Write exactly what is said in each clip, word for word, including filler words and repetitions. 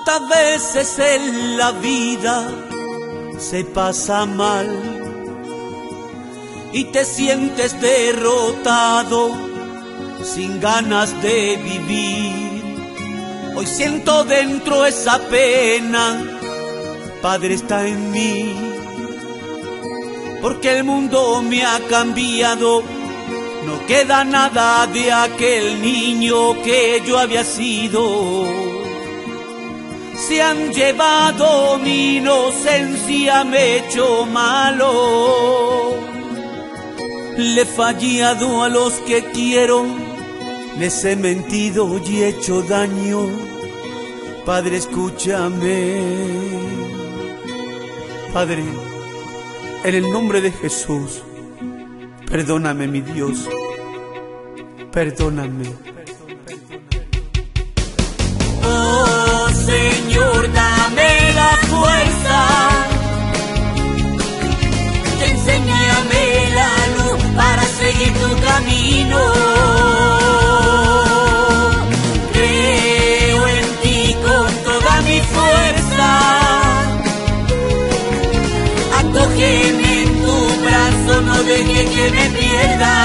¿Cuántas veces en la vida se pasa mal y te sientes derrotado, sin ganas de vivir? Hoy siento dentro esa pena, Padre está en mí, porque el mundo me ha cambiado. No queda nada de aquel niño que yo había sido. Se han llevado mi inocencia, me he hecho malo. Le he fallado a los que quiero, les he mentido y he hecho daño. Padre, escúchame. Padre, en el nombre de Jesús, perdóname, mi Dios, perdóname. Oh Señor, dame la fuerza, que enséñame la luz para seguir tu camino. Creo en ti con toda mi fuerza, acógeme en tu brazo, no dejes que me pierda.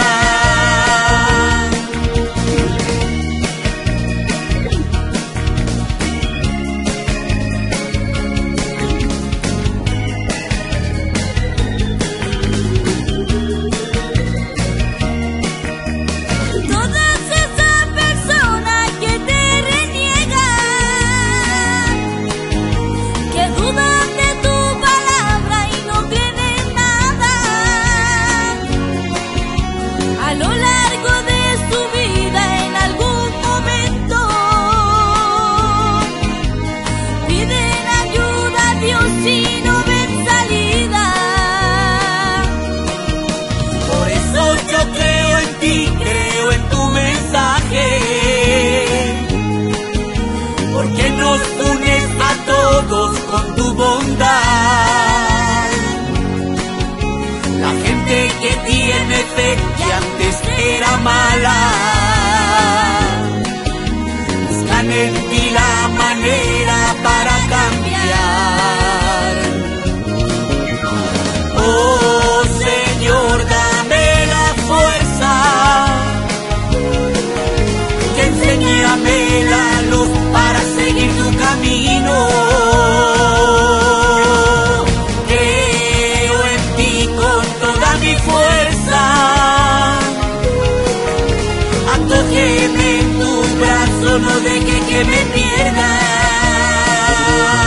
Con tu bondad, la gente que tiene fe, que antes era mala, buscan en ti la manera para cambiar. Oh Señor, dame la fuerza, que enséñame la luz para seguir tu camino. No deje que me pierda.